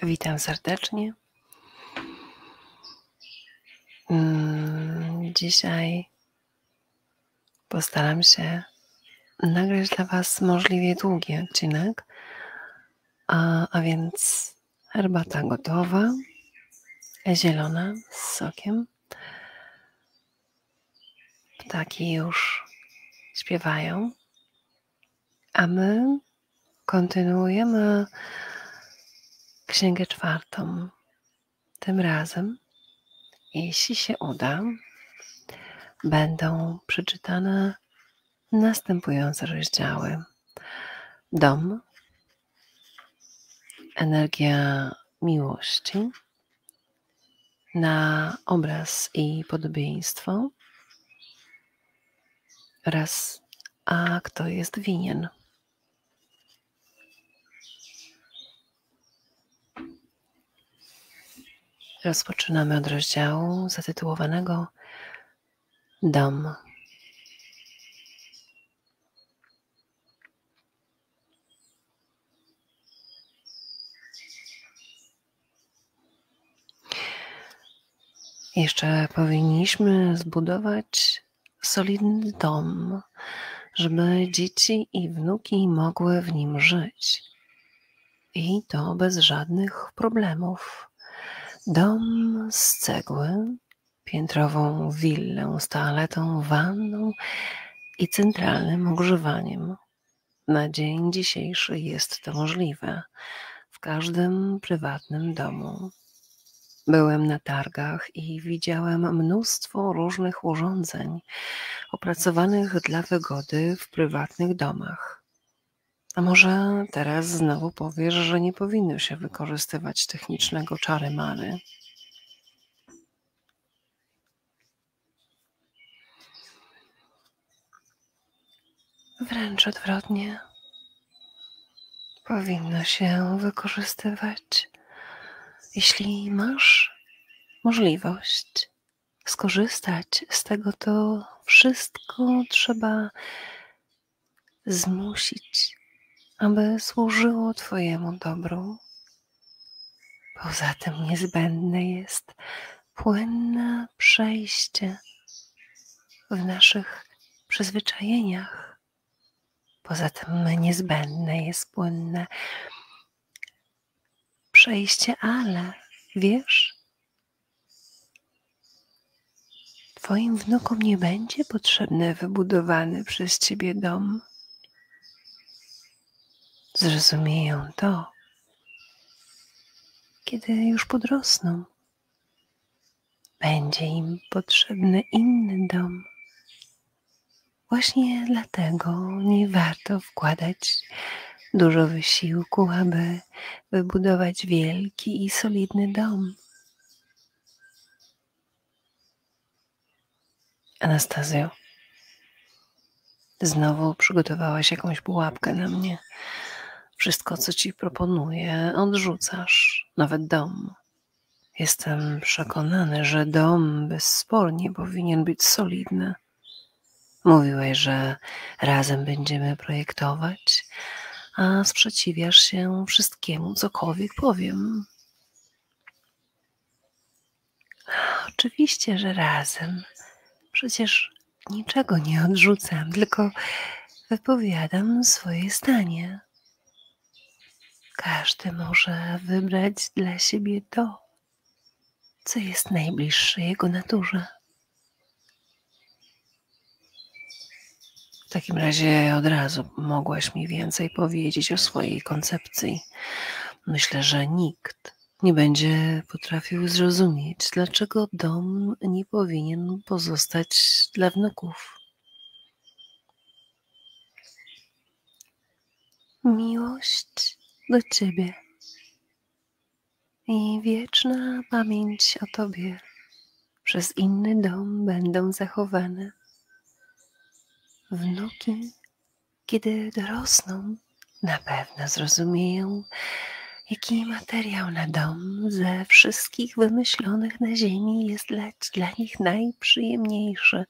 Witam serdecznie. Dzisiaj postaram się nagrać dla Was możliwie długi odcinek, a więc herbata gotowa, zielona z sokiem. Ptaki już śpiewają, a my kontynuujemy Księgę Czwartą. Tym razem, jeśli się uda, będą przeczytane następujące rozdziały. Dom, energia miłości, na obraz i podobieństwo oraz a kto jest winien. Rozpoczynamy od rozdziału zatytułowanego Dom. Jeszcze powinniśmy zbudować solidny dom, żeby dzieci i wnuki mogły w nim żyć. I to bez żadnych problemów. Dom z cegły, piętrową willę z toaletą, wanną i centralnym ogrzewaniem. Na dzień dzisiejszy jest to możliwe w każdym prywatnym domu. Byłem na targach i widziałem mnóstwo różnych urządzeń opracowanych dla wygody w prywatnych domach. A może teraz znowu powiesz, że nie powinno się wykorzystywać technicznego czary-mary? Wręcz odwrotnie. Powinno się wykorzystywać. Jeśli masz możliwość skorzystać z tego, to wszystko trzeba zmusić, aby służyło Twojemu dobru. Poza tym niezbędne jest płynne przejście w naszych przyzwyczajeniach. Poza tym niezbędne jest płynne przejście, ale wiesz, Twoim wnukom nie będzie potrzebny wybudowany przez Ciebie dom. Zrozumieją to, kiedy już podrosną. Będzie im potrzebny inny dom. Właśnie dlatego nie warto wkładać dużo wysiłku, aby wybudować wielki i solidny dom. Anastazjo, znowu przygotowałaś jakąś pułapkę na mnie. Wszystko, co Ci proponuję, odrzucasz, nawet dom. Jestem przekonany, że dom bezspornie powinien być solidny. Mówiłeś, że razem będziemy projektować, a sprzeciwiasz się wszystkiemu, cokolwiek powiem. Oczywiście, że razem. Przecież niczego nie odrzucam, tylko wypowiadam swoje zdanie. Każdy może wybrać dla siebie to, co jest najbliższe jego naturze. W takim razie od razu mogłaś mi więcej powiedzieć o swojej koncepcji. Myślę, że nikt nie będzie potrafił zrozumieć, dlaczego dom nie powinien pozostać dla wnuków. Miłość do Ciebie i wieczna pamięć o Tobie przez inny dom będą zachowane. Wnuki, kiedy dorosną, na pewno zrozumieją, jaki materiał na dom ze wszystkich wymyślonych na ziemi jest dla nich najprzyjemniejszy,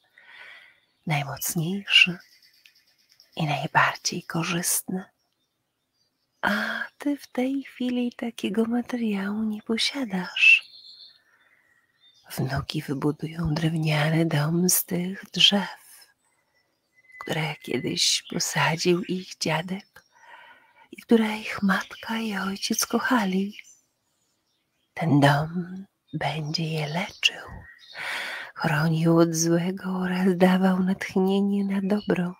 najmocniejszy i najbardziej korzystny. a ty w tej chwili takiego materiału nie posiadasz. Wnuki wybudują drewniany dom z tych drzew, które kiedyś posadził ich dziadek i które ich matka i ojciec kochali. Ten dom będzie je leczył, chronił od złego oraz dawał natchnienie na dobro.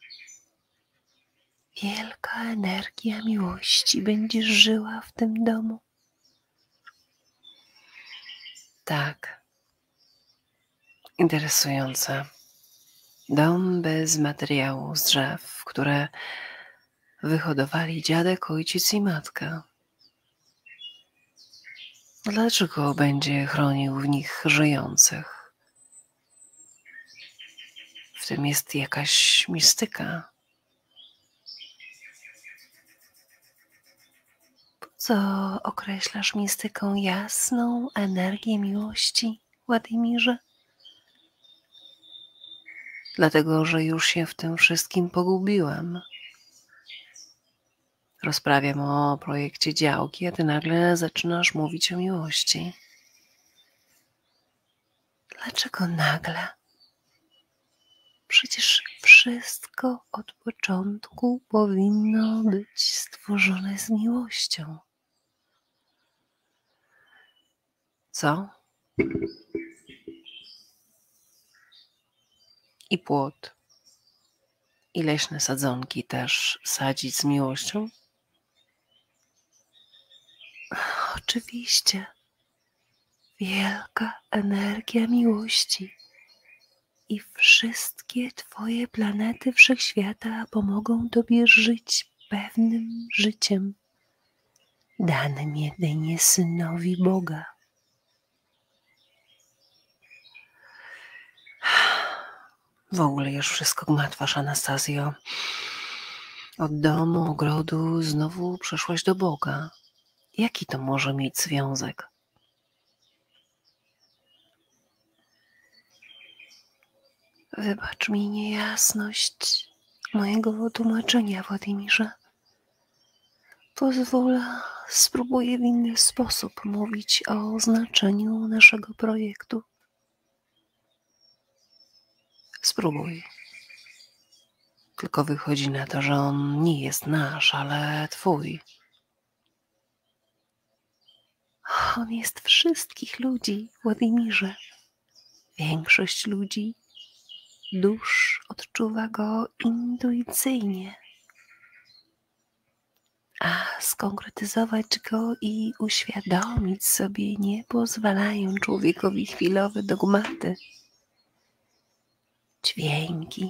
Wielka energia miłości będzie żyła w tym domu. Tak, interesujące. Dom bez materiału z drzew, które wyhodowali dziadek, ojciec i matka. Dlaczego będzie chronił w nich żyjących? W tym jest jakaś mistyka. Po co określasz mistyką jasną energię miłości, Władimirze? Dlatego, że już się w tym wszystkim pogubiłem. Rozprawiam o projekcie działki, a ty nagle zaczynasz mówić o miłości. Dlaczego nagle? Przecież wszystko od początku powinno być stworzone z miłością. Co? I płot, i leśne sadzonki też sadzić z miłością? Oczywiście. Wielka energia miłości i wszystkie twoje planety wszechświata pomogą tobie żyć pewnym życiem, danym jedynie Synowi Boga. W ogóle już wszystko gmatwasz, Anastazjo. Od domu, ogrodu znowu przeszłaś do Boga. Jaki to może mieć związek? Wybacz mi niejasność mojego tłumaczenia, Władimirze. Pozwól, spróbuję w inny sposób mówić o znaczeniu naszego projektu. Spróbuj. Tylko wychodzi na to, że on nie jest nasz, ale twój. On jest wszystkich ludzi, Władimirze. Większość ludzi, dusz odczuwa go intuicyjnie. A skonkretyzować go i uświadomić sobie nie pozwalają człowiekowi chwilowe dogmaty, dźwięki,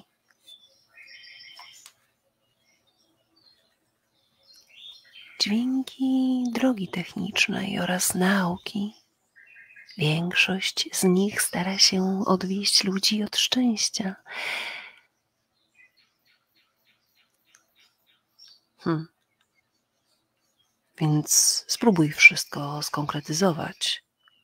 drogi technicznej oraz nauki. Większość z nich stara się odwieść ludzi od szczęścia. Więc spróbuj wszystko skonkretyzować.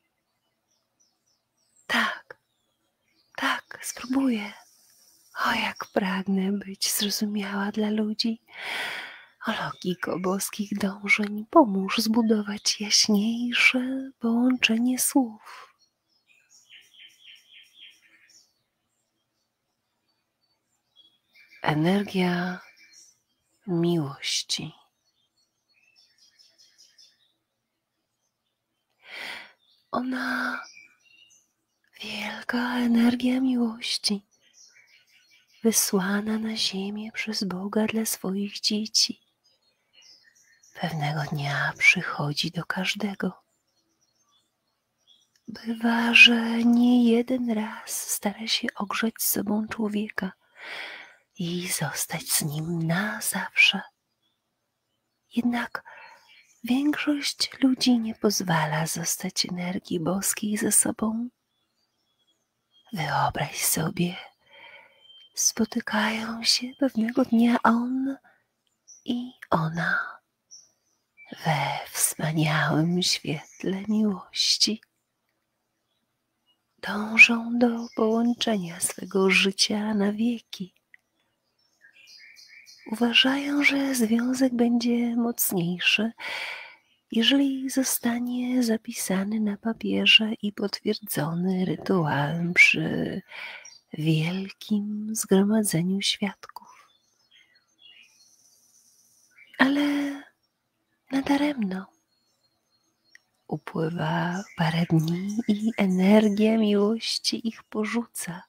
Tak, spróbuję. O, jak pragnę być zrozumiała dla ludzi. O, logiko boskich dążeń, pomóż zbudować jaśniejsze połączenie słów. Energia miłości. Ona, wielka energia miłości, wysłana na ziemię przez Boga dla swoich dzieci, pewnego dnia przychodzi do każdego. Bywa, że nie jeden raz stara się ogrzać sobą człowieka i zostać z nim na zawsze. Jednak większość ludzi nie pozwala zostać energii boskiej ze sobą. Wyobraź sobie, spotykają się pewnego dnia on i ona we wspaniałym świetle miłości. Dążą do połączenia swego życia na wieki. Uważają, że związek będzie mocniejszy, jeżeli zostanie zapisany na papierze i potwierdzony rytuałem przy wielkim zgromadzeniu świadków. Ale nadaremno. Upływa parę dni i energia miłości ich porzuca.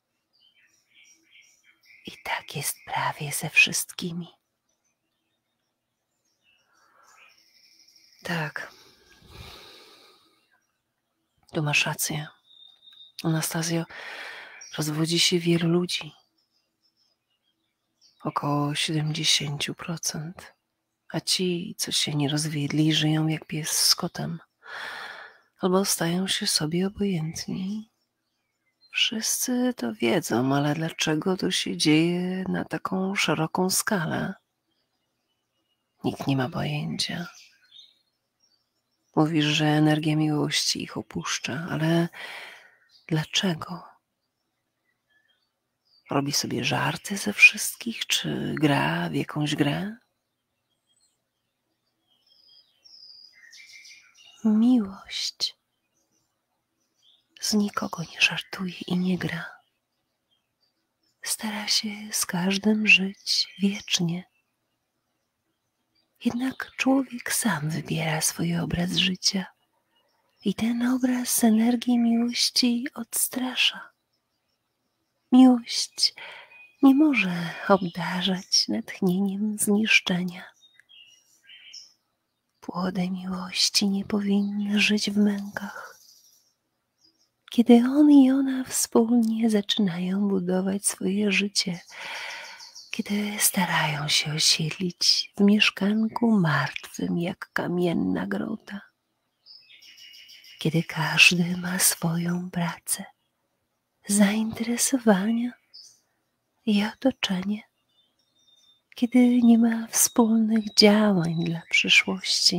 I tak jest prawie ze wszystkimi. Tak. Tu masz rację. Anastazjo, rozwodzi się wielu ludzi. Około 70%. A ci, co się nie rozwiedli, żyją jak pies z kotem. Albo stają się sobie obojętni. Wszyscy to wiedzą, ale dlaczego to się dzieje na taką szeroką skalę? Nikt nie ma pojęcia. Mówisz, że energia miłości ich opuszcza, ale dlaczego? Robi sobie żarty ze wszystkich, czy gra w jakąś grę? Miłość z nikogo nie żartuje i nie gra. Stara się z każdym żyć wiecznie. Jednak człowiek sam wybiera swój obraz życia i ten obraz energii miłości odstrasza. Miłość nie może obdarzać natchnieniem zniszczenia. Płody miłości nie powinny żyć w mękach. Kiedy on i ona wspólnie zaczynają budować swoje życie, kiedy starają się osiedlić w mieszkanku martwym jak kamienna grota, kiedy każdy ma swoją pracę, zainteresowania i otoczenie, kiedy nie ma wspólnych działań dla przyszłości,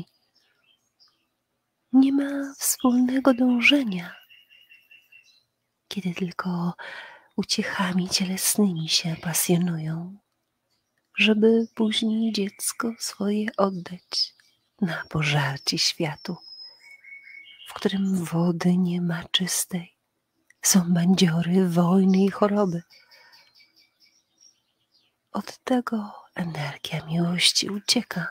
nie ma wspólnego dążenia, kiedy tylko uciechami cielesnymi się pasjonują, żeby później dziecko swoje oddać na pożarcie światu, w którym wody nie ma czystej, są bandziory, wojny i choroby. Od tego energia miłości ucieka.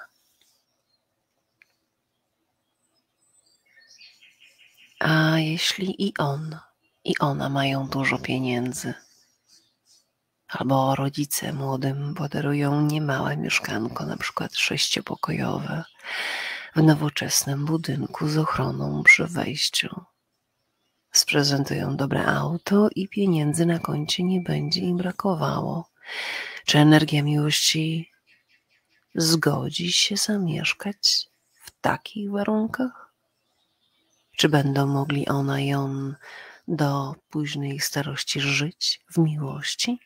A jeśli i on, i ona mają dużo pieniędzy, albo rodzice młodym podarują niemałe mieszkanko, na przykład 6-pokojowe, w nowoczesnym budynku z ochroną przy wejściu, sprezentują dobre auto i pieniędzy na koncie nie będzie im brakowało. Czy energia miłości zgodzi się zamieszkać w takich warunkach? Czy będą mogli ona i on do późnej starości żyć w miłości?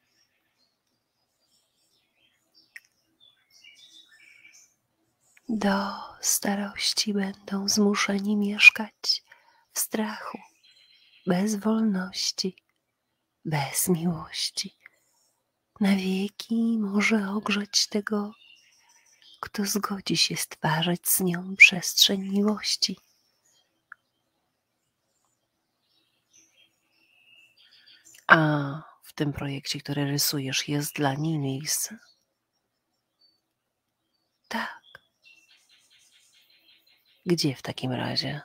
Do starości będą zmuszeni mieszkać w strachu, bez wolności, bez miłości. Na wieki może ogrzeć tego, kto zgodzi się stwarzać z nią przestrzeń miłości. A w tym projekcie, który rysujesz, jest dla niej miejsce? Tak. Gdzie w takim razie?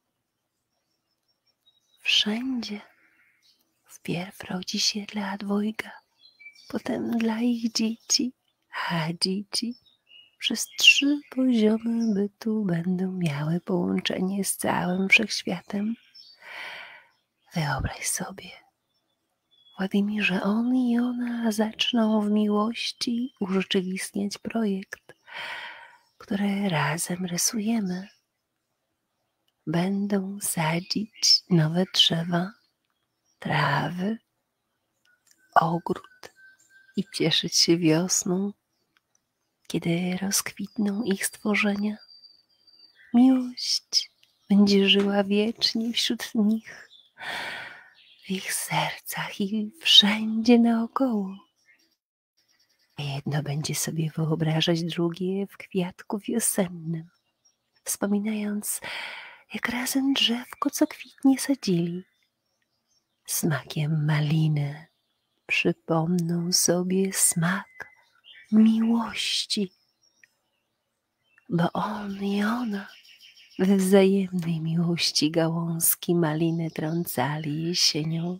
Wszędzie. Wpierw rodzi się dla dwojga, potem dla ich dzieci, a dzieci przez 3 poziomy bytu będą miały połączenie z całym wszechświatem. Wyobraź sobie, Władimirze, on i ona zaczną w miłości urzeczywistniać projekt, który razem rysujemy. Będą sadzić nowe drzewa, trawy, ogród i cieszyć się wiosną, kiedy rozkwitną ich stworzenia. Miłość będzie żyła wiecznie wśród nich, w ich sercach i wszędzie naokoło. jedno będzie sobie wyobrażać drugie w kwiatku wiosennym, wspominając, jak razem drzewko, co kwitnie, sadzili. Smakiem maliny przypomną sobie smak miłości, bo on i ona we wzajemnej miłości gałązki maliny trącali jesienią.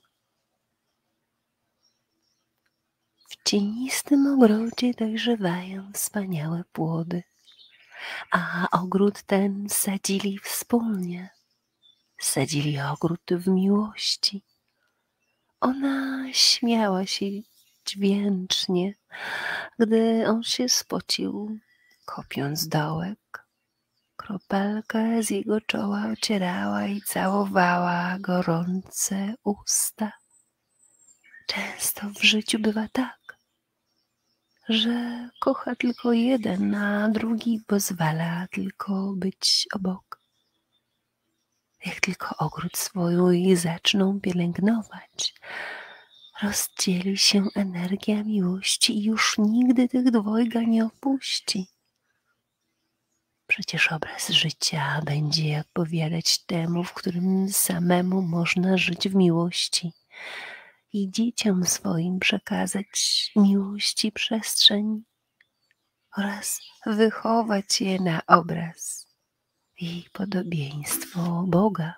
W cienistym ogrodzie dojrzewają wspaniałe płody, a ogród ten sadzili wspólnie. Sadzili ogród w miłości. Ona śmiała się dźwięcznie, gdy on się spocił, kopiąc dołek. Kropelkę z jego czoła ocierała i całowała gorące usta. Często w życiu bywa tak, że kocha tylko jeden, a drugi pozwala tylko być obok. Jak tylko ogród swój zaczną pielęgnować, rozdzieli się energia miłości i już nigdy tych dwojga nie opuści. Przecież obraz życia będzie odpowiadać temu, w którym samemu można żyć w miłości i dzieciom swoim przekazać miłości przestrzeń oraz wychować je na obraz i podobieństwo Boga.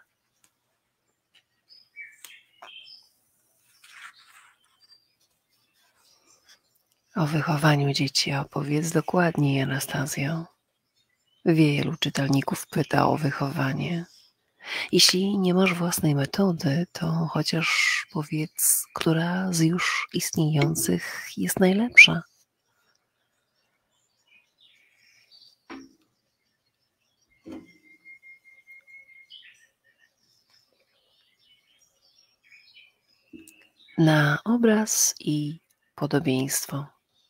O wychowaniu dzieci opowiedz dokładniej, Anastazjo. Wielu czytelników pyta o wychowanie. Jeśli nie masz własnej metody, to chociaż powiedz, która z już istniejących jest najlepsza. Na obraz i podobieństwo.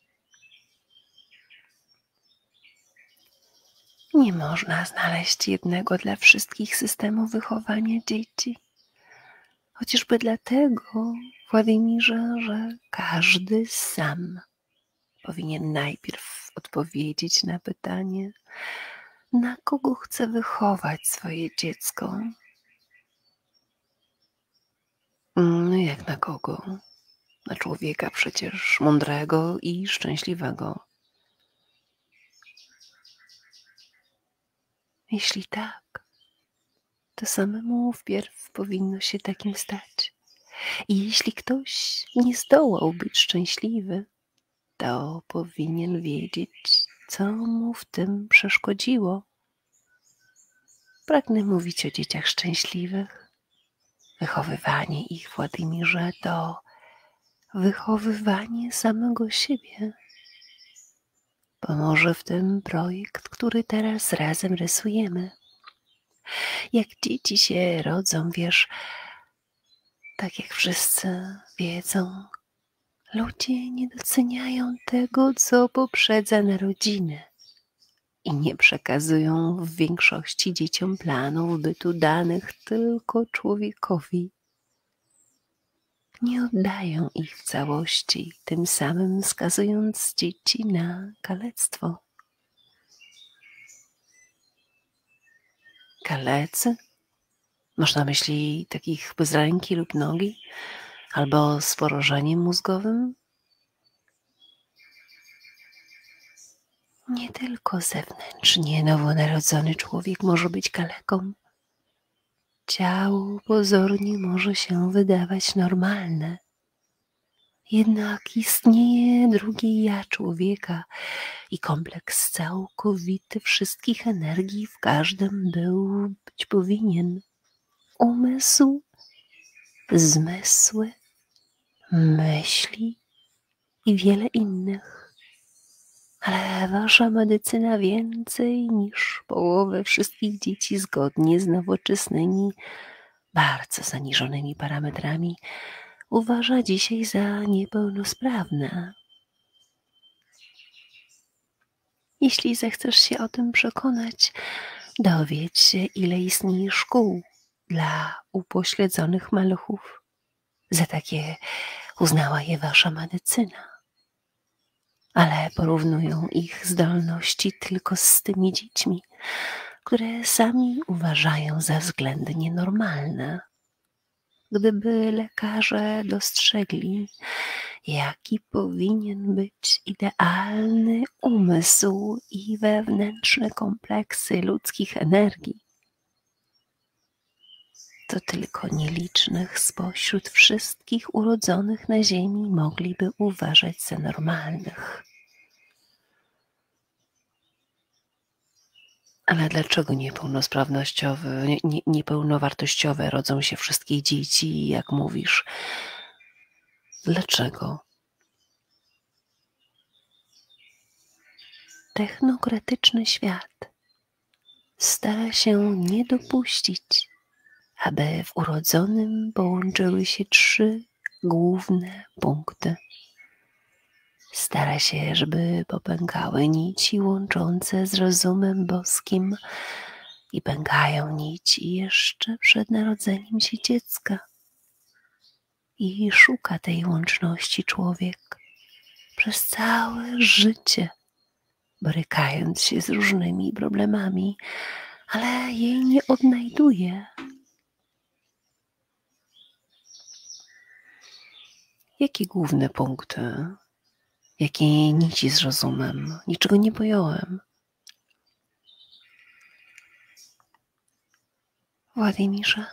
Nie można znaleźć jednego dla wszystkich systemu wychowania dzieci. Chociażby dlatego, Władimirze, że każdy sam powinien najpierw odpowiedzieć na pytanie, na kogo chce wychować swoje dziecko. No jak na kogo? Na człowieka przecież mądrego i szczęśliwego. Jeśli tak, to samemu wpierw powinno się takim stać. I jeśli ktoś nie zdołał być szczęśliwy, to powinien wiedzieć, co mu w tym przeszkodziło. Pragnę mówić o dzieciach szczęśliwych. Wychowywanie ich, Władimirze, to wychowywanie samego siebie. Pomoże w tym projekt, który teraz razem rysujemy. Jak dzieci się rodzą, wiesz, tak jak wszyscy wiedzą, ludzie nie doceniają tego, co poprzedza narodziny i nie przekazują w większości dzieciom planów bytu danych tylko człowiekowi. Nie oddają ich w całości, tym samym skazując dzieci na kalectwo. Kalecy? Masz na myśli takich bez ręki lub nogi? Albo z porażeniem mózgowym? Nie tylko zewnętrznie nowonarodzony człowiek może być kaleką. Ciało pozornie może się wydawać normalne. Jednak istnieje drugie ja człowieka i kompleks całkowity wszystkich energii w każdym być powinien. Umysł, zmysły, myśli i wiele innych. Ale wasza medycyna więcej niż połowę wszystkich dzieci zgodnie z nowoczesnymi, bardzo zaniżonymi parametrami uważa dzisiaj za niepełnosprawne. Jeśli zechcesz się o tym przekonać, dowiedz się, ile istnieje szkół dla upośledzonych maluchów. Za takie uznała je wasza medycyna. ale porównują ich zdolności tylko z tymi dziećmi, które sami uważają za względnie normalne. Gdyby lekarze dostrzegli, jaki powinien być idealny umysł i wewnętrzne kompleksy ludzkich energii, to tylko nielicznych spośród wszystkich urodzonych na ziemi mogliby uważać za normalnych. Ale dlaczego niepełnowartościowe rodzą się wszystkie dzieci, jak mówisz? Dlaczego? Technokratyczny świat stara się nie dopuścić, aby w urodzonym połączyły się 3 główne punkty. Stara się, żeby popękały nici łączące z rozumem boskim i pękają nici jeszcze przed narodzeniem się dziecka. I szuka tej łączności człowiek przez całe życie, borykając się z różnymi problemami, ale jej nie odnajduje. Jakie główne punkty? Jakie nici z rozumem? Niczego nie pojąłem. Władimirze,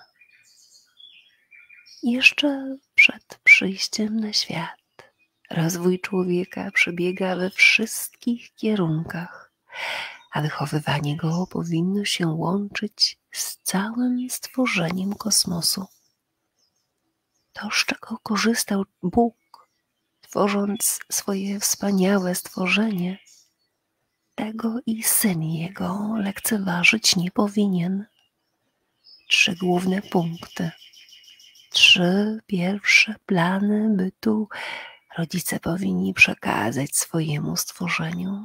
jeszcze przed przyjściem na świat rozwój człowieka przebiega we wszystkich kierunkach, a wychowywanie go powinno się łączyć z całym stworzeniem kosmosu. To, z czego korzystał Bóg, tworząc swoje wspaniałe stworzenie, tego i Syn Jego lekceważyć nie powinien. 3 główne punkty, 3 pierwsze plany bytu rodzice powinni przekazać swojemu stworzeniu.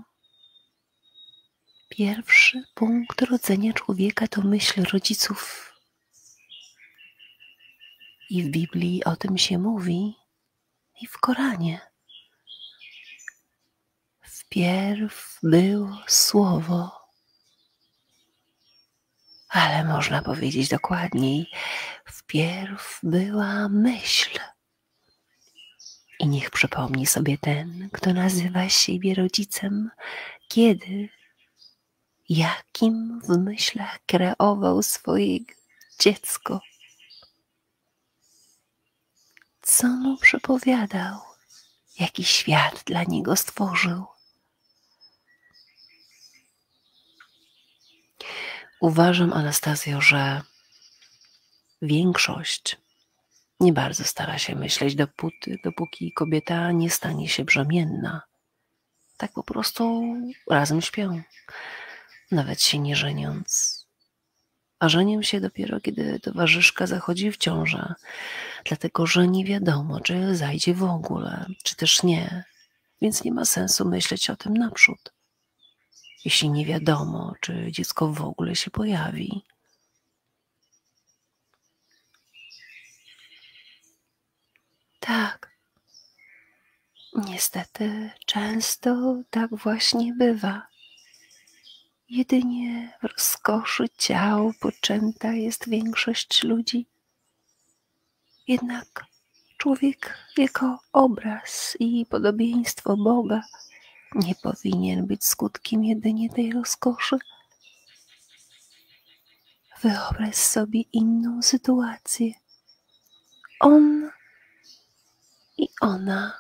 Pierwszy punkt rodzenia człowieka to myśl rodziców. I w Biblii o tym się mówi, i w Koranie. Wpierw było Słowo, ale można powiedzieć dokładniej, wpierw była myśl. I niech przypomni sobie ten, kto nazywa siebie rodzicem, kiedy, jakim w myślach kreował swoje dziecko. Co mu przepowiadał, jaki świat dla niego stworzył. Uważam, Anastazjo, że większość nie bardzo stara się myśleć, dopóki kobieta nie stanie się brzemienna. Tak po prostu razem śpią, nawet się nie żeniąc. A żenią się dopiero, kiedy towarzyszka zachodzi w ciążę, dlatego że nie wiadomo, czy zajdzie w ogóle, czy też nie, więc nie ma sensu myśleć o tym naprzód. Jeśli nie wiadomo, czy dziecko w ogóle się pojawi. Tak, niestety często tak właśnie bywa. Jedynie w rozkoszy ciał poczęta jest większość ludzi. Jednak człowiek jako obraz i podobieństwo Boga nie powinien być skutkiem jedynie tej rozkoszy. Wyobraź sobie inną sytuację. On i ona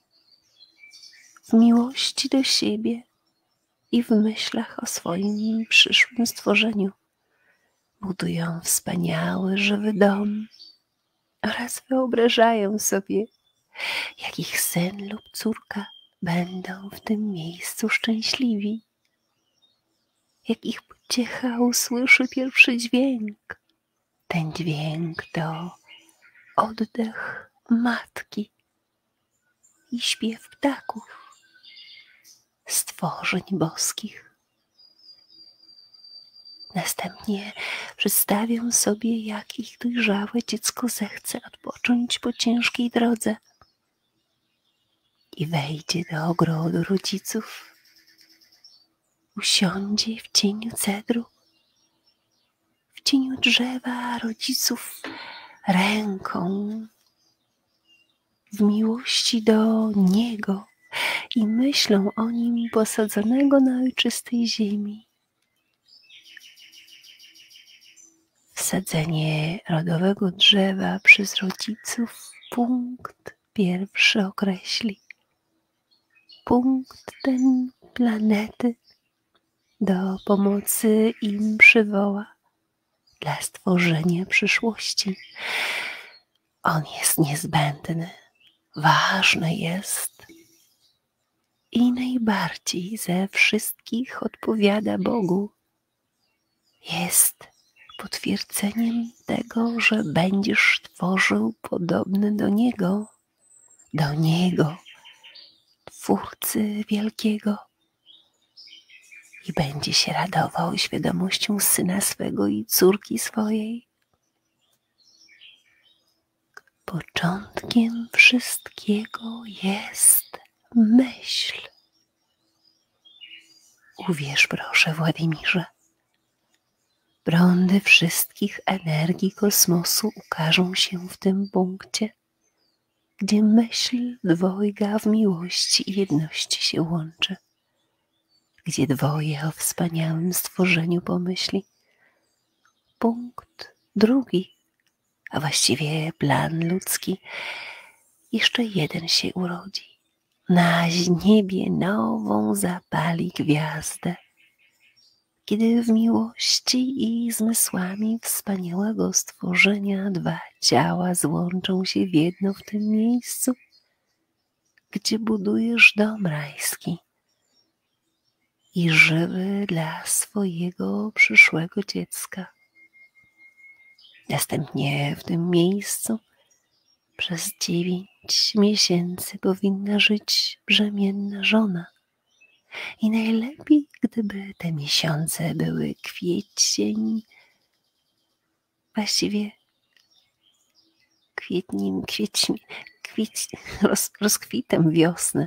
w miłości do siebie i w myślach o swoim przyszłym stworzeniu budują wspaniały, żywy dom oraz wyobrażają sobie, jak ich syn lub córka będą w tym miejscu szczęśliwi, jak ich pociecha usłyszy pierwszy dźwięk. Ten dźwięk to oddech matki i śpiew ptaków, stworzeń boskich. Następnie przedstawią sobie, jak ich dojrzałe dziecko zechce odpocząć po ciężkiej drodze. i wejdzie do ogrodu rodziców. Usiądzie w cieniu cedru, w cieniu drzewa rodziców, ręką w miłości do niego i myślą o nim posadzonego na ojczystej ziemi. Wsadzenie rodowego drzewa przez rodziców punkt pierwszy określi. Punkt ten planety do pomocy im przywoła dla stworzenia przyszłości. On jest niezbędny, ważny jest i najbardziej ze wszystkich odpowiada Bogu. Jest potwierdzeniem tego, że będziesz tworzył podobny do Niego, Twórcy Wielkiego, i będzie się radował świadomością syna swego i córki swojej. Początkiem wszystkiego jest myśl. Uwierz proszę, Władimirze. Prądy wszystkich energii kosmosu ukażą się w tym punkcie, gdzie myśl dwojga w miłości i jedności się łączy, gdzie dwoje o wspaniałym stworzeniu pomyśli. Punkt drugi, a właściwie plan ludzki, jeszcze jeden się urodzi. Na niebie nową zapali gwiazdę, kiedy w miłości i zmysłami wspaniałego stworzenia dwa ciała złączą się w jedno w tym miejscu, gdzie budujesz dom rajski i żywy dla swojego przyszłego dziecka. Następnie w tym miejscu przez 9 miesięcy powinna żyć brzemienna żona. I najlepiej, gdyby te miesiące były rozkwitem wiosny,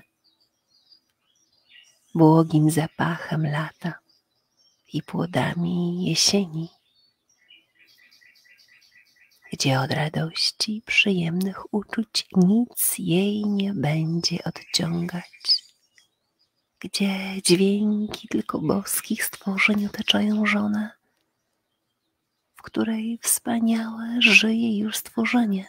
błogim zapachem lata i płodami jesieni, gdzie od radości przyjemnych uczuć nic jej nie będzie odciągać, gdzie dźwięki tylko boskich stworzeń otaczają żonę, w której wspaniałe żyje już stworzenie.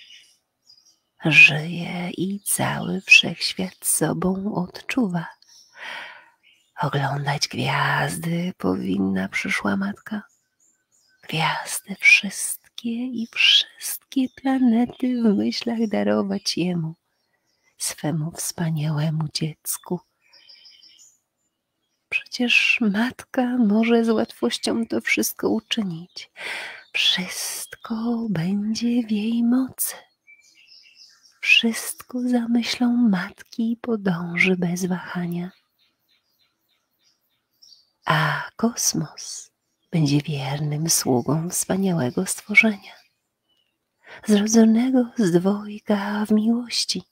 Żyje i cały wszechświat sobą odczuwa. Oglądać gwiazdy powinna przyszła matka. Gwiazdy wszystkie planety w myślach darować jemu, swemu wspaniałemu dziecku. Przecież matka może z łatwością to wszystko uczynić. Wszystko będzie w jej mocy. Wszystko za myślą matki podąży bez wahania. A kosmos będzie wiernym sługą wspaniałego stworzenia, zrodzonego z dwojga w miłości.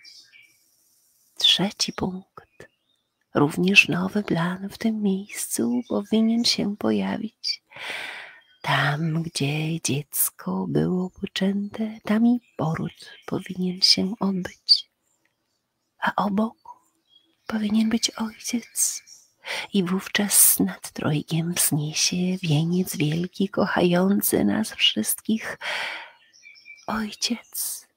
Trzeci punkt. Również nowy plan w tym miejscu powinien się pojawić. Tam, gdzie dziecko było poczęte, tam i poród powinien się odbyć. A obok powinien być ojciec. I wówczas nad trojgiem wzniesie wieniec wielki, kochający nas wszystkich Ojciec.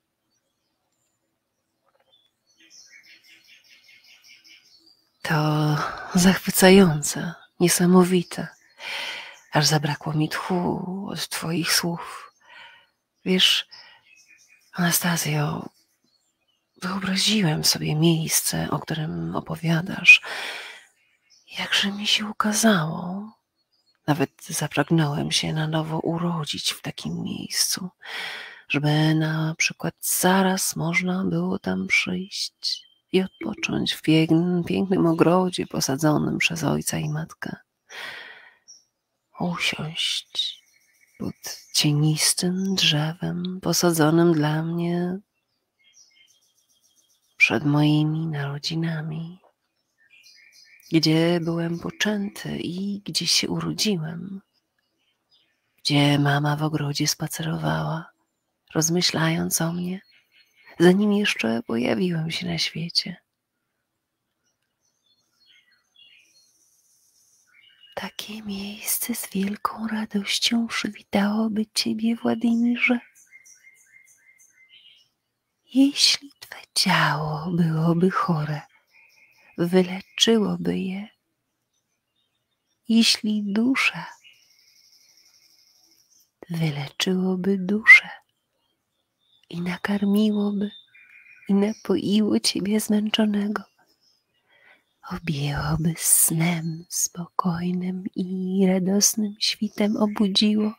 To zachwycające, niesamowite, aż zabrakło mi tchu od Twoich słów. Wiesz, Anastazjo, wyobraziłem sobie miejsce, o którym opowiadasz. Jakże mi się ukazało. Nawet zapragnąłem się na nowo urodzić w takim miejscu, żeby na przykład zaraz można było tam przyjść i odpocząć w pięknym ogrodzie posadzonym przez ojca i matkę. Usiąść pod cienistym drzewem posadzonym dla mnie przed moimi narodzinami, gdzie byłem poczęty i gdzie się urodziłem, gdzie mama w ogrodzie spacerowała, rozmyślając o mnie, zanim jeszcze pojawiłem się na świecie. Takie miejsce z wielką radością przywitałoby Ciebie, Władimirze, jeśli Twe ciało byłoby chore, wyleczyłoby je. Jeśli dusza wyleczyłoby duszę i nakarmiłoby i napoiło Ciebie zmęczonego, objęłoby snem spokojnym i radosnym świtem obudziło.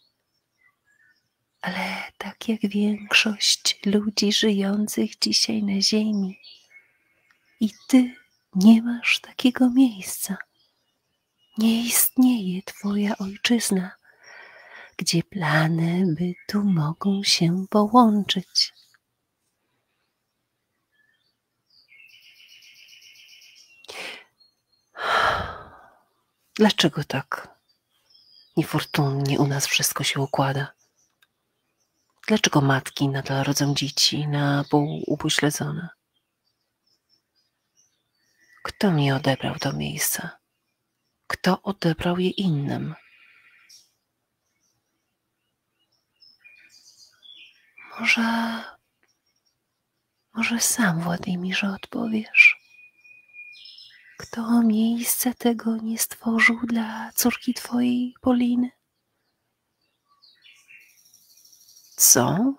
Ale tak jak większość ludzi żyjących dzisiaj na ziemi, i Ty nie masz takiego miejsca. Nie istnieje Twoja ojczyzna, gdzie plany bytu mogą się połączyć. Dlaczego tak niefortunnie u nas wszystko się układa? Dlaczego matki nadal rodzą dzieci na pół upośledzone? Kto mi odebrał to miejsce? Kto odebrał je innym? Może sam, Władimirze, odpowiesz? Kto miejsca tego nie stworzył dla córki Twojej Poliny? Co?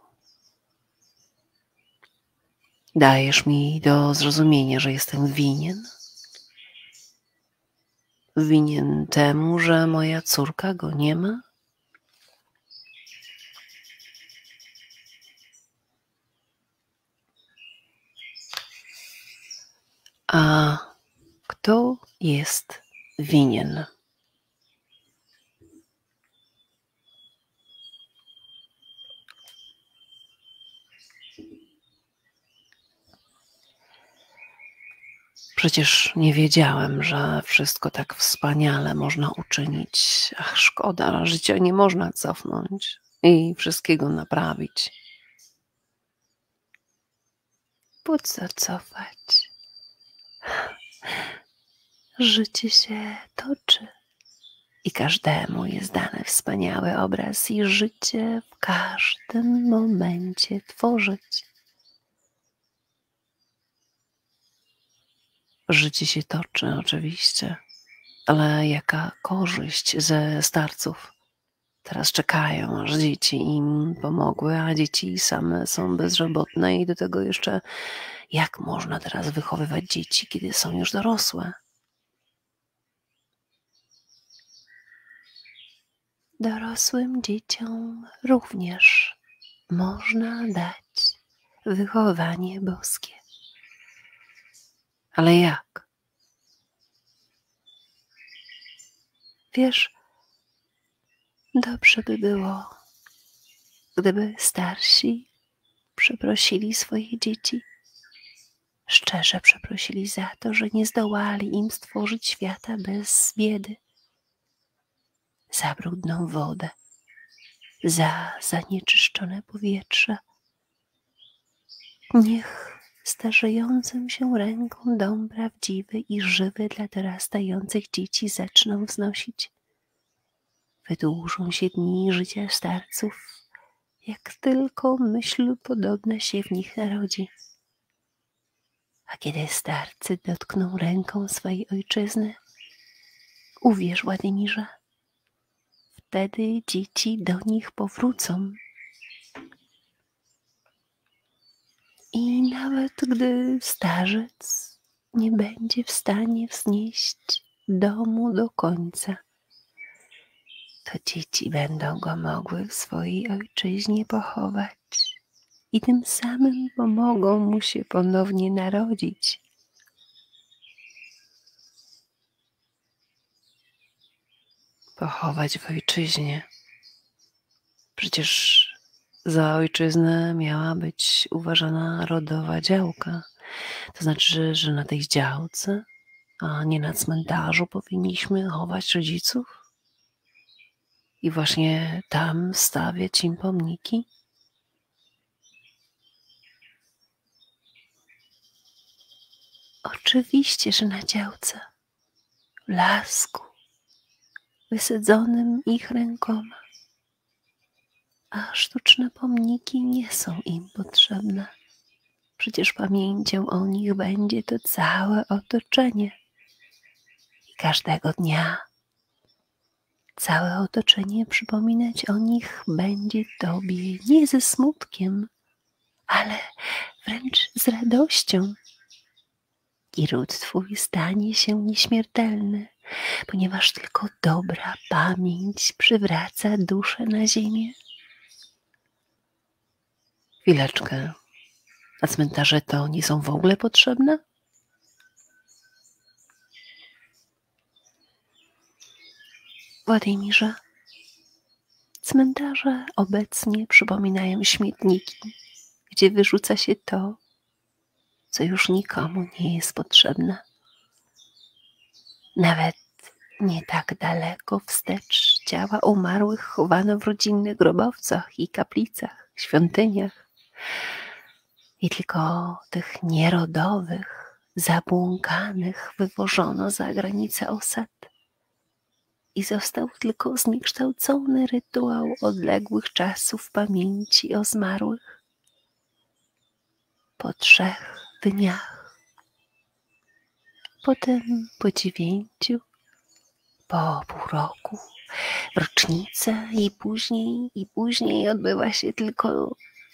Dajesz mi do zrozumienia, że jestem winien? Winien temu, że moja córka go nie ma? A kto jest winien? Przecież nie wiedziałem, że wszystko tak wspaniale można uczynić. Ach, szkoda, życia nie można cofnąć i wszystkiego naprawić. Po co cofać? Życie się toczy i każdemu jest dany wspaniały obraz i życie w każdym momencie tworzyć. Życie się toczy oczywiście, ale jaka korzyść ze starców? Teraz czekają, aż dzieci im pomogły, a dzieci same są bezrobotne i do tego jeszcze jak można teraz wychowywać dzieci, kiedy są już dorosłe? Dorosłym dzieciom również można dać wychowanie boskie. Ale jak? Wiesz, dobrze by było, gdyby starsi przeprosili swoje dzieci, szczerze przeprosili za to, że nie zdołali im stworzyć świata bez biedy, za brudną wodę, za zanieczyszczone powietrze. Niech starzejącym się ręką dom prawdziwy i żywy dla dorastających dzieci zaczną wznosić. Wydłużą się dni życia starców, jak tylko myśl podobna się w nich narodzi. A kiedy starcy dotkną ręką swej ojczyzny, uwierz, Władimirze, wtedy dzieci do nich powrócą. I nawet gdy starzec nie będzie w stanie wznieść domu do końca, to dzieci będą go mogły w swojej ojczyźnie pochować i tym samym pomogą mu się ponownie narodzić. Pochować w ojczyźnie. Przecież za ojczyznę miała być uważana rodowa działka, To znaczy, że na tej działce, a nie na cmentarzu powinniśmy chować rodziców? I właśnie tam stawiać im pomniki? Oczywiście, że na działce, w lasku, wysadzonym ich rękoma, a sztuczne pomniki nie są im potrzebne. Przecież pamięcią o nich będzie to całe otoczenie. I każdego dnia całe otoczenie przypominać o nich będzie Tobie nie ze smutkiem, ale wręcz z radością. I ród Twój stanie się nieśmiertelny, ponieważ tylko dobra pamięć przywraca duszę na ziemię. Chwileczkę. A cmentarze to nie są w ogóle potrzebne? Władimirze, cmentarze obecnie przypominają śmietniki, gdzie wyrzuca się to, co już nikomu nie jest potrzebne. Nawet nie tak daleko wstecz ciała umarłych chowano w rodzinnych grobowcach i kaplicach, świątyniach. I tylko tych nierodowych, zabłąkanych wywożono za granicę osad. I został tylko zniekształcony rytuał odległych czasów pamięci o zmarłych. Po 3 dniach, potem po 9, po pół roku, w rocznicę i później odbywa się tylko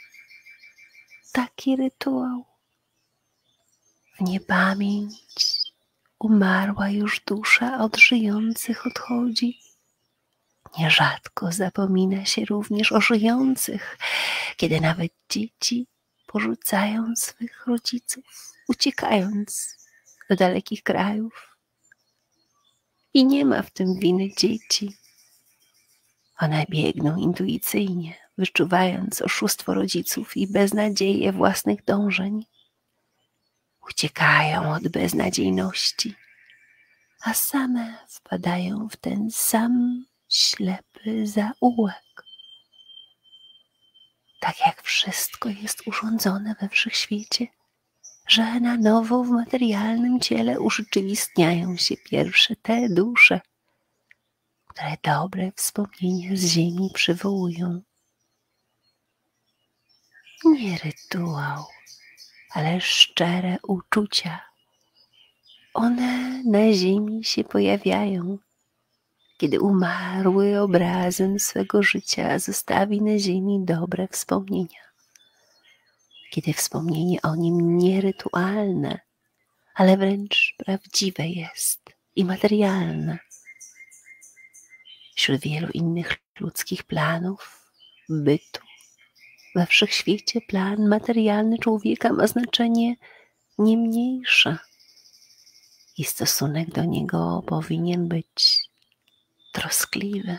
taki rytuał. W niepamięć umarła już dusza od żyjących odchodzi. Nierzadko zapomina się również o żyjących, kiedy nawet dzieci porzucają swych rodziców, uciekając do dalekich krajów. I nie ma w tym winy dzieci. One biegną intuicyjnie, wyczuwając oszustwo rodziców i beznadzieję własnych dążeń. Uciekają od beznadziejności, a same wpadają w ten sam ślepy zaułek. Tak jak wszystko jest urządzone we wszechświecie, że na nowo w materialnym ciele urzeczywistniają się pierwsze te dusze, które dobre wspomnienia z ziemi przywołują. Nie rytuał, ale szczere uczucia. One na ziemi się pojawiają, kiedy umarły obrazem swego życia zostawi na ziemi dobre wspomnienia. Kiedy wspomnienie o nim nie rytualne, ale wręcz prawdziwe jest i materialne. Wśród wielu innych ludzkich planów, bytu, we wszechświecie plan materialny człowieka ma znaczenie nie mniejsze i stosunek do niego powinien być troskliwy.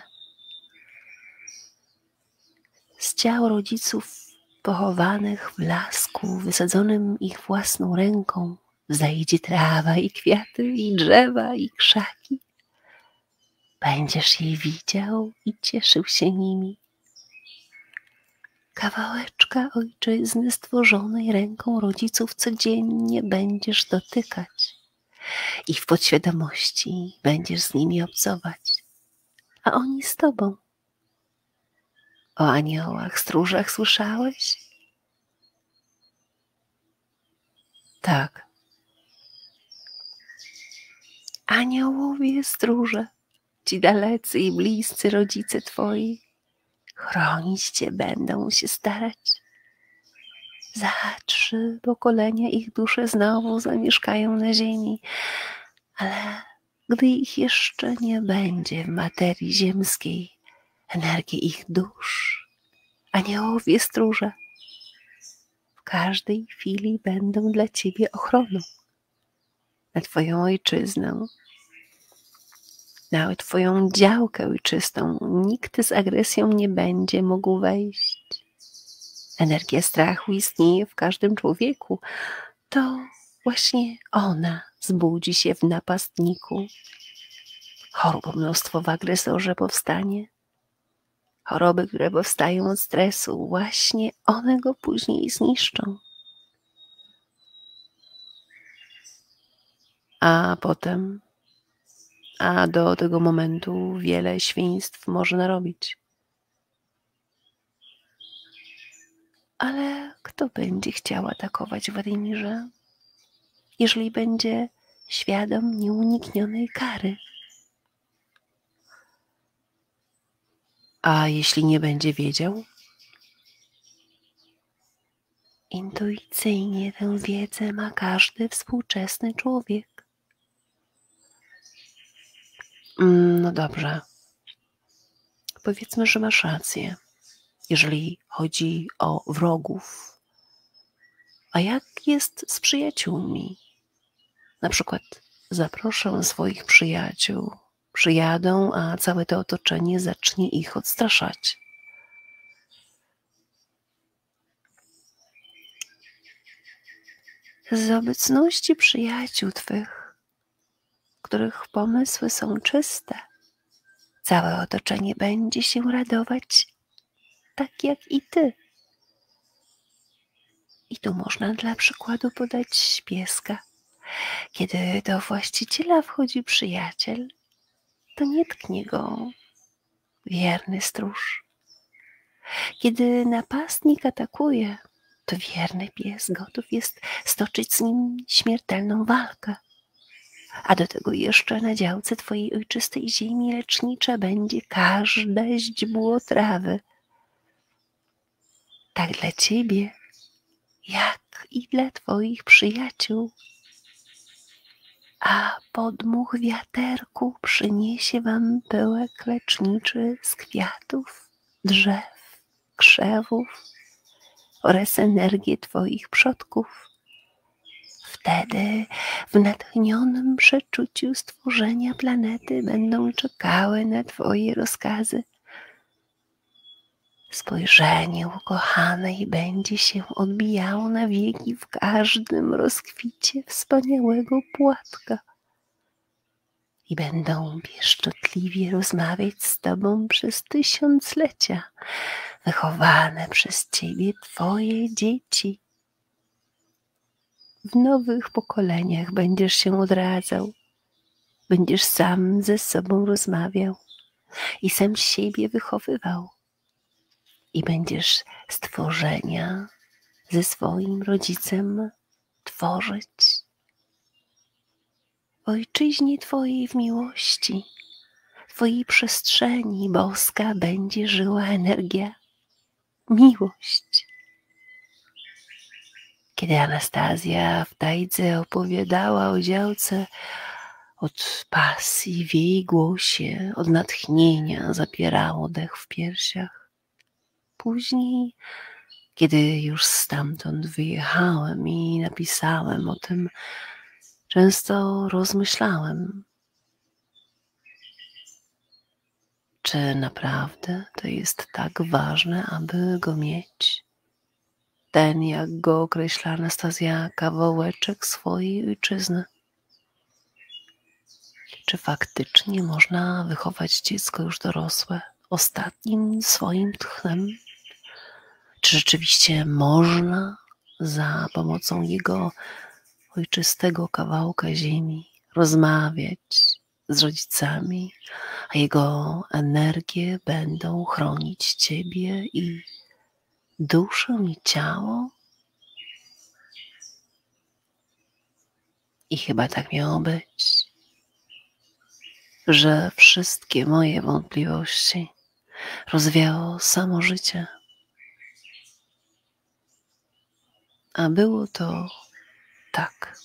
Z ciał rodziców pochowanych w lasku, wysadzonym ich własną ręką, zajdzie trawa i kwiaty, i drzewa, i krzaki. Będziesz je widział i cieszył się nimi. Kawałeczka ojczyzny stworzonej ręką rodziców codziennie będziesz dotykać i w podświadomości będziesz z nimi obcować, a oni z tobą. O aniołach, stróżach słyszałeś? Tak. Aniołowie, stróże, ci dalecy i bliscy rodzice twoi, chronić cię będą się starać. Za 3 pokolenia ich dusze znowu zamieszkają na ziemi, ale gdy ich jeszcze nie będzie w materii ziemskiej, energii ich dusz, aniołowie stróże w każdej chwili będą dla ciebie ochroną na twoją ojczyznę, na twoją działkę ojczystą. Nikt z agresją nie będzie mógł wejść. Energia strachu istnieje w każdym człowieku, to właśnie ona zbudzi się w napastniku. Chorób mnóstwo w agresorze powstanie. Choroby, które powstają od stresu, właśnie one go później zniszczą. A potem, do tego momentu wiele świństw może narobić. Ale kto będzie chciał atakować Władimirze, jeżeli będzie świadom nieuniknionej kary? A jeśli nie będzie wiedział? Intuicyjnie tę wiedzę ma każdy współczesny człowiek. No dobrze. Powiedzmy, że masz rację, jeżeli chodzi o wrogów. A jak jest z przyjaciółmi? Na przykład zaproszę swoich przyjaciół, przyjadą, a całe to otoczenie zacznie ich odstraszać. Z obecności przyjaciół Twych, których pomysły są czyste, całe otoczenie będzie się radować tak jak i Ty. I tu można dla przykładu podać pieska. Kiedy do właściciela wchodzi przyjaciel, to nie tknie go wierny stróż. Kiedy napastnik atakuje, to wierny pies gotów jest stoczyć z nim śmiertelną walkę. A do tego jeszcze na działce Twojej ojczystej ziemi lecznicze będzie każde źdźbło trawy. Tak dla Ciebie, jak i dla Twoich przyjaciół. A podmuch wiaterku przyniesie Wam pyłek leczniczy z kwiatów, drzew, krzewów oraz energię Twoich przodków. Wtedy w natchnionym przeczuciu stworzenia planety będą czekały na Twoje rozkazy. Spojrzenie ukochanej będzie się odbijało na wieki w każdym rozkwicie wspaniałego płatka i będą pieszczotliwie rozmawiać z Tobą przez tysiąclecia, wychowane przez Ciebie Twoje dzieci. W nowych pokoleniach będziesz się odradzał, będziesz sam ze sobą rozmawiał i sam siebie wychowywał. I będziesz stworzenia ze swoim rodzicem tworzyć. W ojczyźnie Twojej w miłości, Twojej przestrzeni boska będzie żyła energia, miłość. Kiedy Anastazja w tajdze opowiadała o działce, od pasji w jej głosie, od natchnienia zapierało dech w piersiach. Później, kiedy już stamtąd wyjechałem i napisałem o tym, często rozmyślałem, czy naprawdę to jest tak ważne, aby go mieć? Ten, jak go określa Anastazja, kawałeczek swojej ojczyzny. Czy faktycznie można wychować dziecko już dorosłe ostatnim swoim tchem? Czy rzeczywiście można za pomocą jego ojczystego kawałka ziemi rozmawiać z rodzicami, a jego energie będą chronić Ciebie i duszę i ciało? I chyba tak miało być, że wszystkie moje wątpliwości rozwiało samo życie. A było to tak.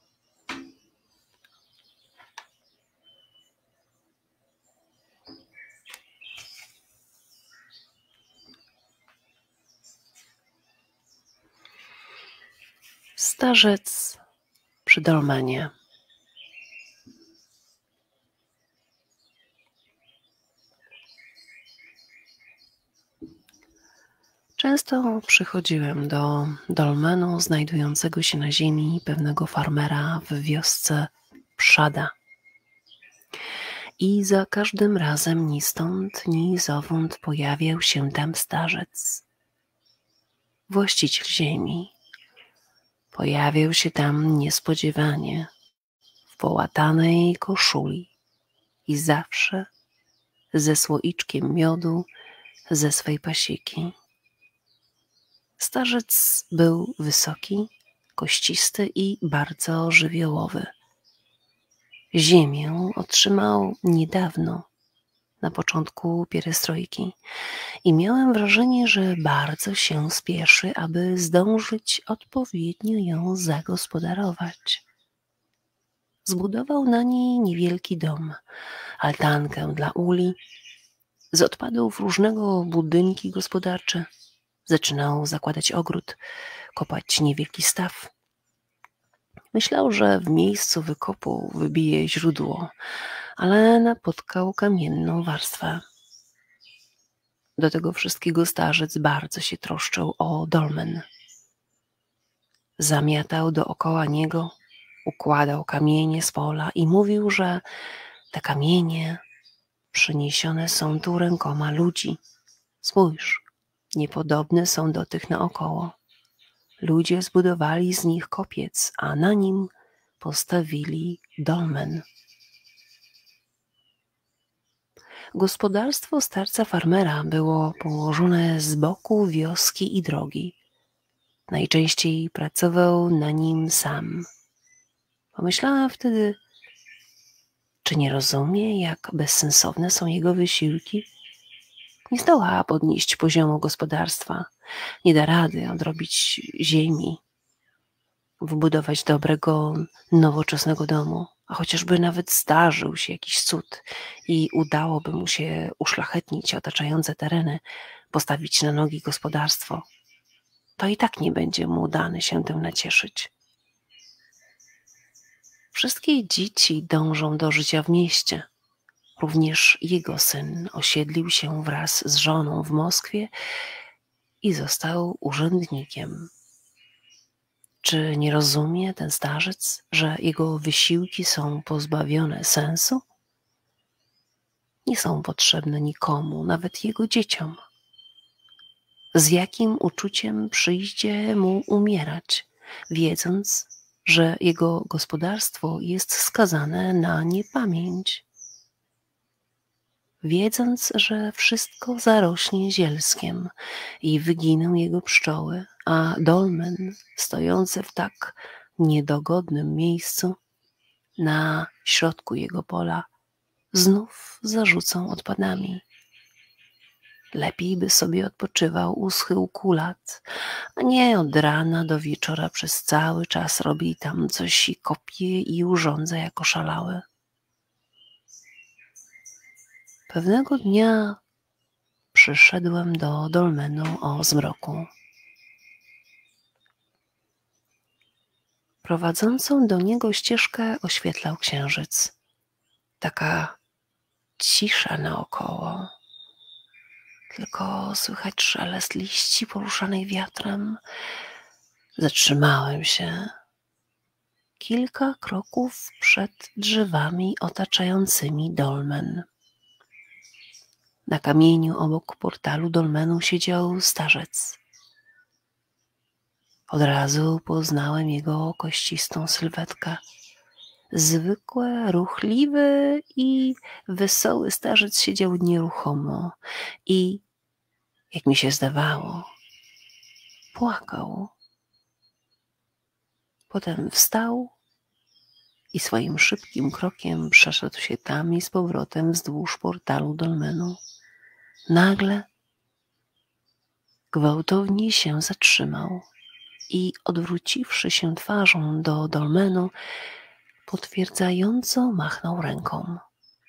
Starzec przy dolmenie. Często przychodziłem do dolmenu znajdującego się na ziemi pewnego farmera w wiosce Przada. I za każdym razem ni stąd, ni zowąd pojawiał się tam starzec, właściciel ziemi. Pojawiał się tam niespodziewanie, w połatanej koszuli i zawsze ze słoiczkiem miodu ze swej pasieki. Starzec był wysoki, kościsty i bardzo żywiołowy. Ziemię otrzymał niedawno, na początku pierestrojki, i miałem wrażenie, że bardzo się spieszy, aby zdążyć odpowiednio ją zagospodarować. Zbudował na niej niewielki dom, altankę dla uli, z odpadów różnego budynki gospodarcze. Zaczynał zakładać ogród, kopać niewielki staw. Myślał, że w miejscu wykopu wybije źródło, ale napotkał kamienną warstwę. Do tego wszystkiego starzec bardzo się troszczył o dolmen. Zamiatał dookoła niego, układał kamienie z pola i mówił, że te kamienie przyniesione są tu rękoma ludzi. Spójrz, niepodobne są do tych naokoło. Ludzie zbudowali z nich kopiec, a na nim postawili dolmen. Gospodarstwo starca farmera było położone z boku wioski i drogi. Najczęściej pracował na nim sam. Pomyślałam wtedy, czy nie rozumie, jak bezsensowne są jego wysiłki? Nie zdoła podnieść poziomu gospodarstwa, nie da rady odrobić ziemi, wybudować dobrego, nowoczesnego domu, a chociażby nawet zdarzył się jakiś cud i udałoby mu się uszlachetnić otaczające tereny, postawić na nogi gospodarstwo, to i tak nie będzie mu dane się tym nacieszyć. Wszystkie dzieci dążą do życia w mieście. Również jego syn osiedlił się wraz z żoną w Moskwie i został urzędnikiem. Czy nie rozumie ten starzec, że jego wysiłki są pozbawione sensu? Nie są potrzebne nikomu, nawet jego dzieciom. Z jakim uczuciem przyjdzie mu umierać, wiedząc, że jego gospodarstwo jest skazane na niepamięć? Wiedząc, że wszystko zarośnie zielskiem i wyginą jego pszczoły, a dolmen stojący w tak niedogodnym miejscu na środku jego pola znów zarzucą odpadami. Lepiej by sobie odpoczywał u schyłku lat, a nie od rana do wieczora przez cały czas robi tam coś i kopie i urządza jako szalały. Pewnego dnia przyszedłem do dolmenu o zmroku. Prowadzącą do niego ścieżkę oświetlał księżyc. Taka cisza naokoło. Tylko słychać szelest liści poruszanej wiatrem. Zatrzymałem się kilka kroków przed drzewami otaczającymi dolmen. Na kamieniu obok portalu dolmenu siedział starzec. Od razu poznałem jego kościstą sylwetkę. Zwykły, ruchliwy i wesoły starzec siedział nieruchomo i, jak mi się zdawało, płakał. Potem wstał i swoim szybkim krokiem przeszedł się tam i z powrotem wzdłuż portalu dolmenu. Nagle gwałtownie się zatrzymał i odwróciwszy się twarzą do dolmenu, potwierdzająco machnął ręką.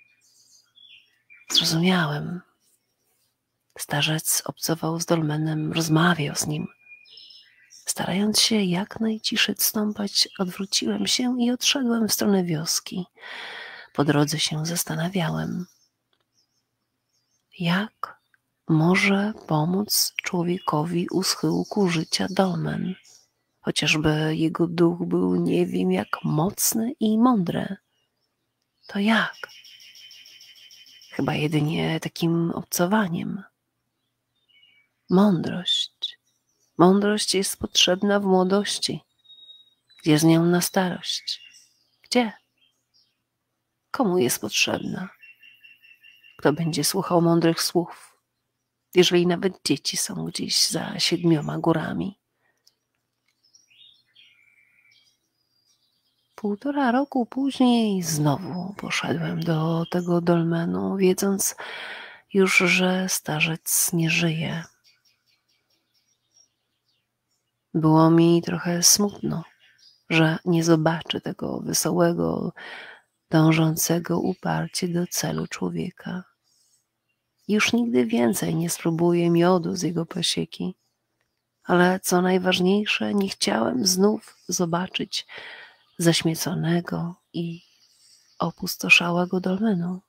Zrozumiałem. Starzec obcował z dolmenem, rozmawiał z nim. Starając się jak najciszej stąpać, odwróciłem się i odszedłem w stronę wioski. Po drodze się zastanawiałem, jak może pomóc człowiekowi u schyłku życia dolmen, chociażby jego duch był nie wiem jak mocny i mądry. To jak? Chyba jedynie takim obcowaniem. Mądrość. Mądrość jest potrzebna w młodości. Gdzie z nią na starość? Gdzie? Komu jest potrzebna? Kto będzie słuchał mądrych słów, jeżeli nawet dzieci są gdzieś za 7 górami? 1,5 roku później znowu poszedłem do tego dolmenu, wiedząc już, że starzec nie żyje. Było mi trochę smutno, że nie zobaczę tego wesołego, dążącego uparcie do celu człowieka. Już nigdy więcej nie spróbuję miodu z jego pasieki, ale co najważniejsze, nie chciałem znów zobaczyć zaśmieconego i opustoszałego dolmenu.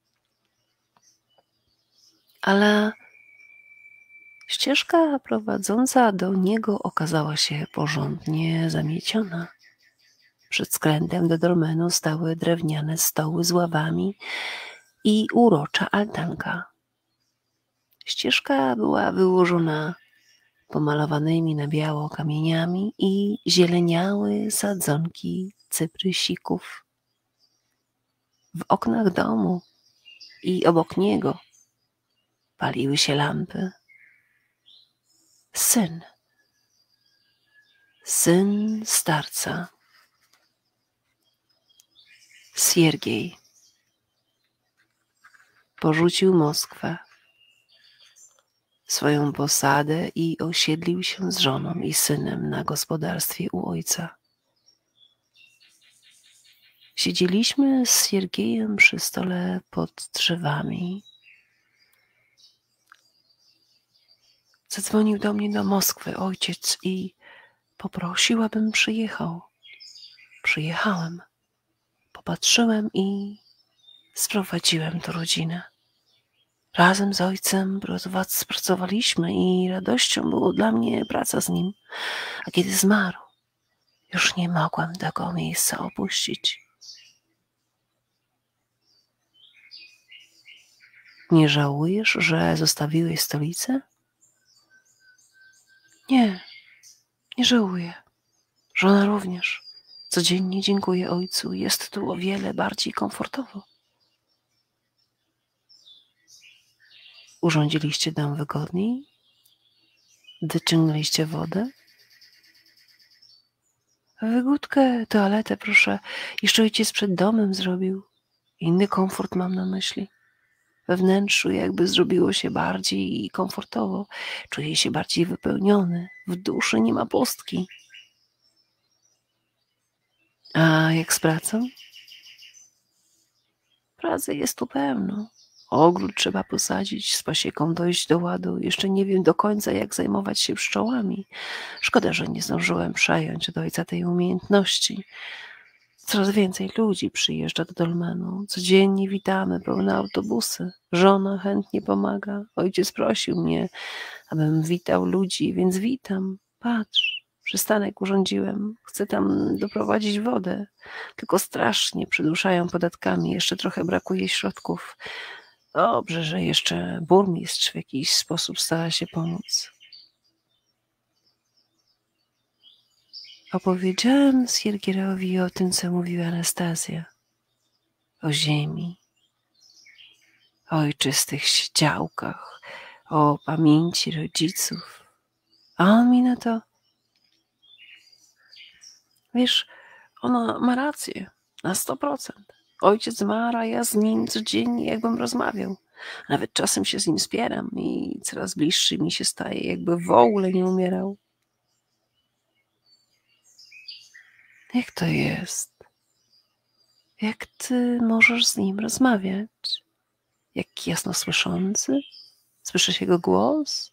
Ale ścieżka prowadząca do niego okazała się porządnie zamieciona. Przed skrętem do dolmenu stały drewniane stoły z ławami i urocza altanka. Ścieżka była wyłożona pomalowanymi na biało kamieniami i zieleniały sadzonki cyprysików. W oknach domu i obok niego paliły się lampy. Syn starca, Siergiej, porzucił Moskwę, swoją posadę i osiedlił się z żoną i synem na gospodarstwie u ojca. Siedzieliśmy z Siergiejem przy stole pod drzewami. Zadzwonił do mnie do Moskwy ojciec i poprosił, abym przyjechał. Przyjechałem, popatrzyłem i sprowadziłem tu rodzinę. Razem z ojcem pracowaliśmy i radością było dla mnie praca z nim. A kiedy zmarł, już nie mogłem tego miejsca opuścić. Nie żałujesz, że zostawiłeś stolicę? Nie, nie żałuję. Żona również. Codziennie dziękuję ojcu. Jest tu o wiele bardziej komfortowo. Urządziliście dom wygodniej? Wyciągnęliście wodę? Wygódkę, toaletę, proszę. Jeszcze ojciec przed domem zrobił. Inny komfort mam na myśli. We wnętrzu jakby zrobiło się bardziej komfortowo. Czuję się bardziej wypełniony. W duszy nie ma pustki. A jak z pracą? Pracy jest tu pełno. Ogród trzeba posadzić, z pasieką dojść do ładu. Jeszcze nie wiem do końca, jak zajmować się pszczołami. Szkoda, że nie zdążyłem przejąć od ojca tej umiejętności. Coraz więcej ludzi przyjeżdża do dolmenu. Codziennie witamy pełne autobusy. Żona chętnie pomaga. Ojciec prosił mnie, abym witał ludzi, więc witam. Patrz, przystanek urządziłem. Chcę tam doprowadzić wodę. Tylko strasznie przyduszają podatkami. Jeszcze trochę brakuje środków. Dobrze, że jeszcze burmistrz w jakiś sposób stara się pomóc. Opowiedziałem Siergiejowi o tym, co mówiła Anastazja. O ziemi, o ojczystych działkach, o pamięci rodziców. A on mi na to: wiesz, ona ma rację, na 100%. Ojciec zmarł, a ja z nim codziennie jakbym rozmawiał. Nawet czasem się z nim spieram i coraz bliższy mi się staje, jakby w ogóle nie umierał. Jak to jest? Jak ty możesz z nim rozmawiać? Jak jasno słyszący? Słyszysz jego głos?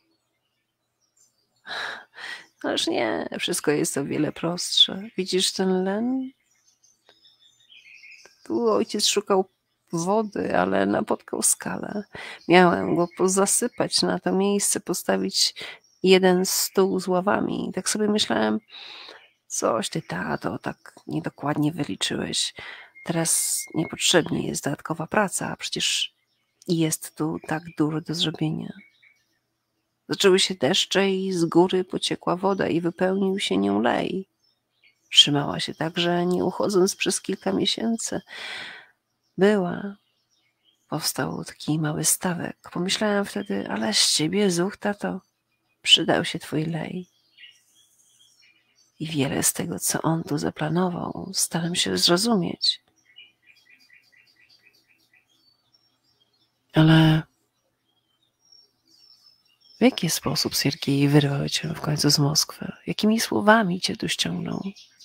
Ależ nie, wszystko jest o wiele prostsze. Widzisz ten len? Tu ojciec szukał wody, ale napotkał skalę. Miałem go zasypać, na to miejsce postawić jeden stół z ławami. I tak sobie myślałem, coś ty, tato, tak niedokładnie wyliczyłeś. Teraz niepotrzebnie jest dodatkowa praca, a przecież jest tu tak dużo do zrobienia. Zaczęły się deszcze i z góry pociekła woda i wypełnił się nią lej. Trzymała się także, nie uchodząc przez kilka miesięcy. Była. Powstał taki mały stawek. Pomyślałem wtedy, ale z ciebie, zuch, tato, przydał się twój lej. I wiele z tego, co on tu zaplanował, starałem się zrozumieć. Ale w jaki sposób Siergiej wyrwał cię w końcu z Moskwy? Jakimi słowami cię tu ściągnął?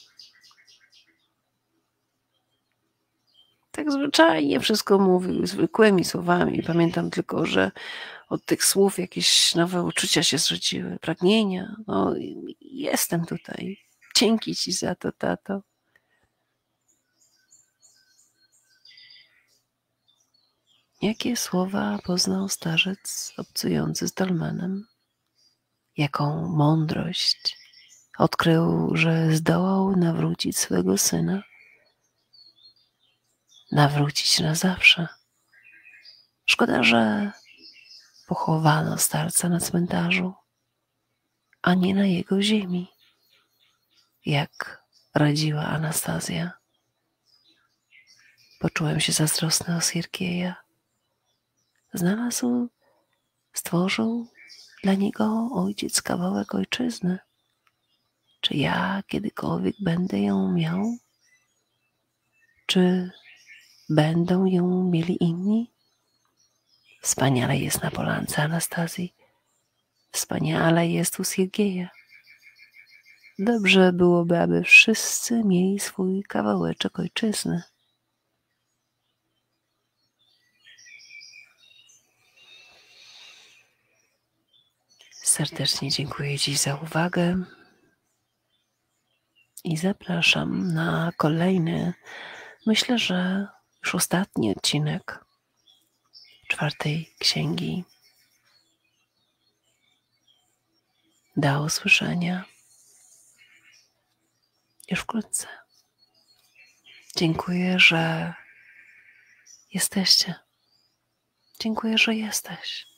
Tak zwyczajnie wszystko mówił, zwykłymi słowami. Pamiętam tylko, że od tych słów jakieś nowe uczucia się zrodziły, pragnienia. No, jestem tutaj. Dzięki ci za to, tato. Jakie słowa poznał starzec obcujący z Dolmenem? Jaką mądrość odkrył, że zdołał nawrócić swego syna? Nawrócić na zawsze. Szkoda, że pochowano starca na cmentarzu, a nie na jego ziemi, jak radziła Anastazja. Poczułem się zazdrosny o Siergieja. Stworzył dla niego ojciec kawałek ojczyzny. Czy ja kiedykolwiek będę ją miał? Czy będą ją mieli inni? Wspaniale jest na polance Anastazji. Wspaniale jest u Siergieja. Dobrze byłoby, aby wszyscy mieli swój kawałeczek ojczyzny. Serdecznie dziękuję Ci za uwagę i zapraszam na kolejny, myślę, że już ostatni odcinek 4. księgi. Do usłyszenia już wkrótce. Dziękuję, że jesteście. Dziękuję, że jesteś.